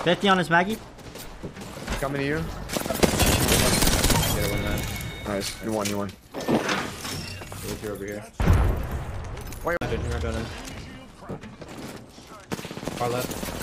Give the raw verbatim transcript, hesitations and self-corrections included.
fifty on his Maggie. Coming to you. Get it, win that. Nice. You won, you won. You're over here. Wait. You're not done in. Far left.